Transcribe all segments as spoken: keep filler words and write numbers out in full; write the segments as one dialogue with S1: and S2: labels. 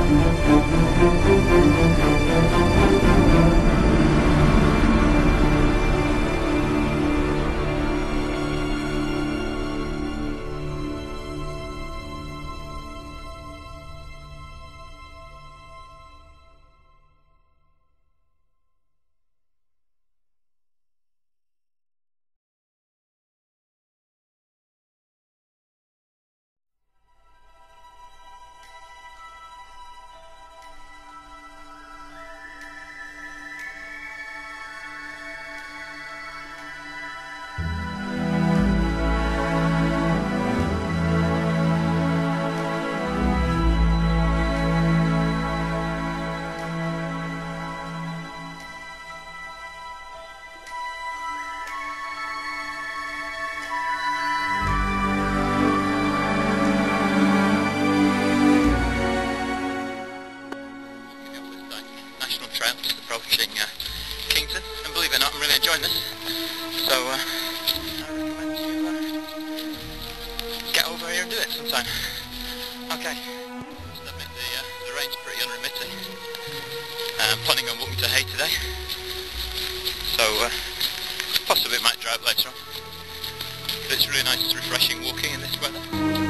S1: Enjoying this, so uh, I recommend you uh, get over here and do it sometime. Okay, just admit the, uh, the rain's pretty unremitting. Uh, I'm planning on walking to Hay today, so uh, possibly might drive later on, but it's really nice, it's refreshing walking in this weather.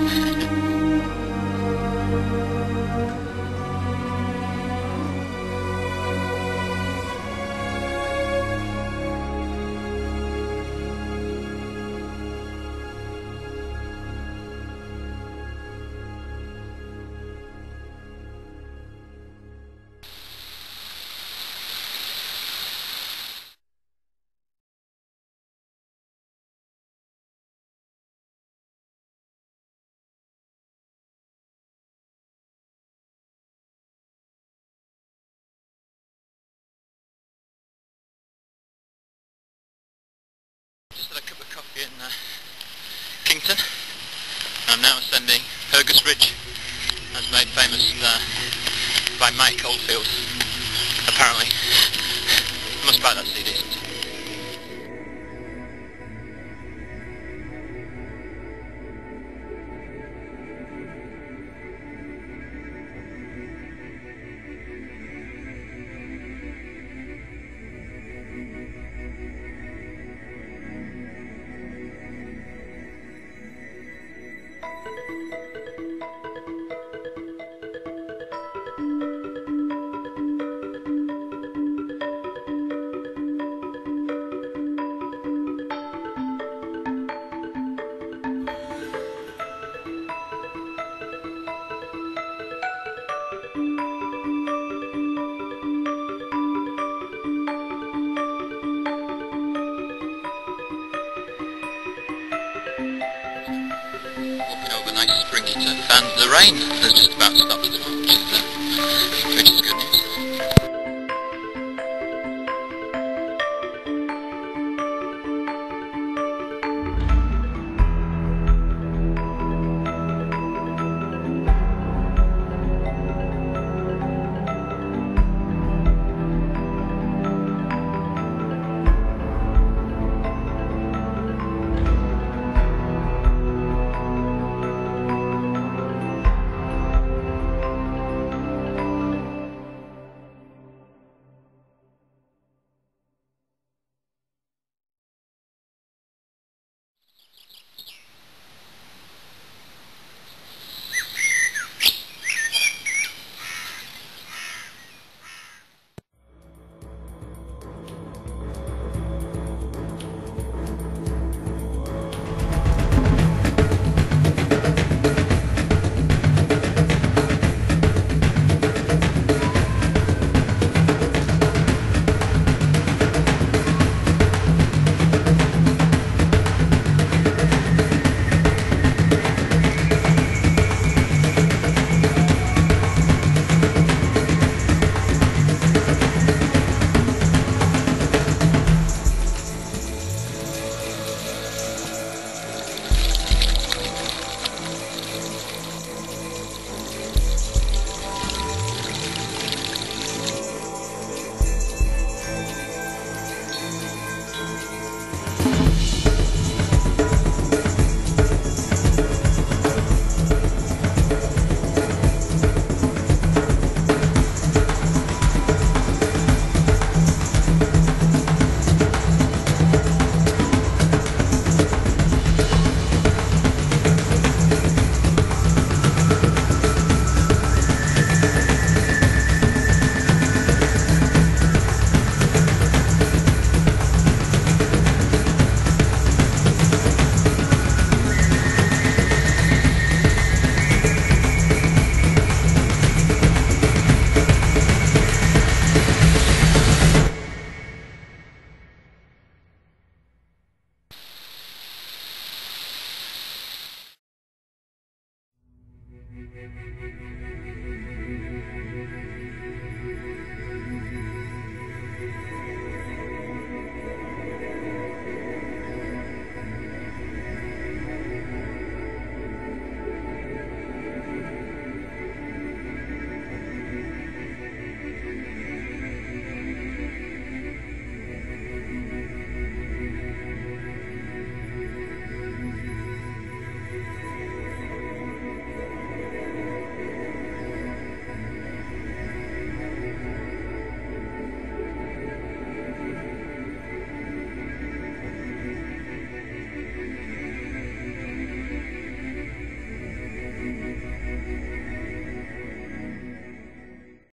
S1: Just had a cup of coffee in uh, Kington. I'm now ascending Hergus Ridge, as made famous uh, by Mike Oldfield, apparently. I must buy that C D sometime. Walking over nice springy turf, and the rain has just about stopped as well.